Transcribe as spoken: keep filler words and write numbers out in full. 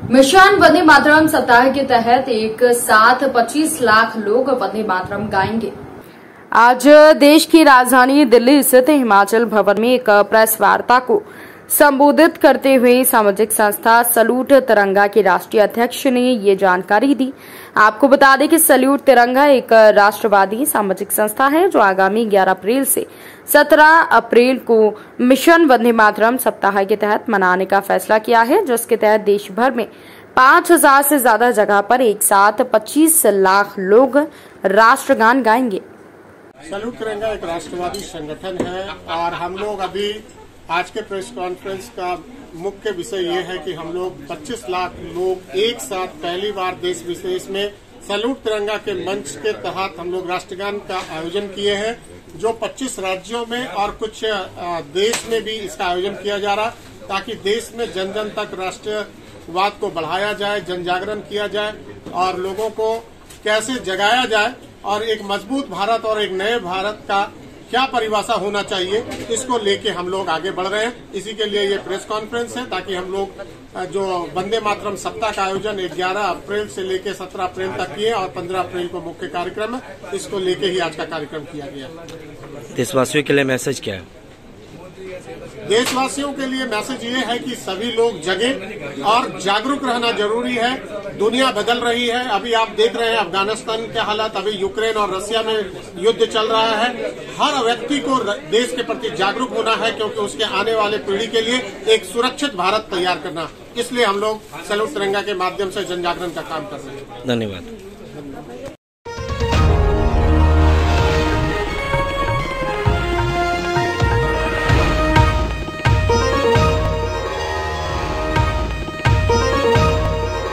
Mission Vande Mataram सप्ताह के तहत एक साथ पच्चीस लाख लोग वंदे मातरम गाएंगे। आज देश की राजधानी दिल्ली स्थित हिमाचल भवन में एक प्रेस वार्ता को संबोधित करते हुए सामाजिक संस्था सैल्यूट तिरंगा के राष्ट्रीय अध्यक्ष ने ये जानकारी दी। आपको बता दें कि सैल्यूट तिरंगा एक राष्ट्रवादी सामाजिक संस्था है जो आगामी ग्यारह अप्रैल से सत्रह अप्रैल को मिशन वंदे मातरम सप्ताह के तहत मनाने का फैसला किया है, जिसके तहत देश भर में पांच हजार से ज्यादा जगह पर एक साथ पच्चीस लाख लोग राष्ट्रगान गाएंगे। सैल्यूट तिरंगा एक राष्ट्रवादी संगठन है और हम लोग अभी आज के प्रेस कॉन्फ्रेंस का मुख्य विषय ये है कि हम लोग पच्चीस लाख लोग एक साथ पहली बार देश विशेष में सैल्यूट तिरंगा के मंच के तहत हम लोग राष्ट्रगान का आयोजन किए हैं, जो पच्चीस राज्यों में और कुछ देश में भी इसका आयोजन किया जा रहा, ताकि देश में जन जन तक राष्ट्रवाद को बढ़ाया जाए, जन जागरण किया जाए और लोगों को कैसे जगाया जाए और एक मजबूत भारत और एक नए भारत का क्या परिभाषा होना चाहिए, इसको लेके हम लोग आगे बढ़ रहे हैं। इसी के लिए ये प्रेस कॉन्फ्रेंस है, ताकि हम लोग जो वंदे मातरम सप्ताह का आयोजन ग्यारह अप्रैल से लेके सत्रह अप्रैल तक किए और पंद्रह अप्रैल को मुख्य कार्यक्रम है, इसको लेके ही आज का कार्यक्रम किया गया। देशवासियों के लिए मैसेज क्या है? देशवासियों के लिए मैसेज ये है कि सभी लोग जगें और जागरूक रहना जरूरी है। दुनिया बदल रही है। अभी आप देख रहे हैं अफगानिस्तान के हालात, अभी यूक्रेन और रशिया में युद्ध चल रहा है। हर व्यक्ति को देश के प्रति जागरूक होना है, क्योंकि उसके आने वाले पीढ़ी के लिए एक सुरक्षित भारत तैयार करना। इसलिए हम लोग सैल्यूट तिरंगा के माध्यम से जन जागरण का काम कर रहे हैं। धन्यवाद।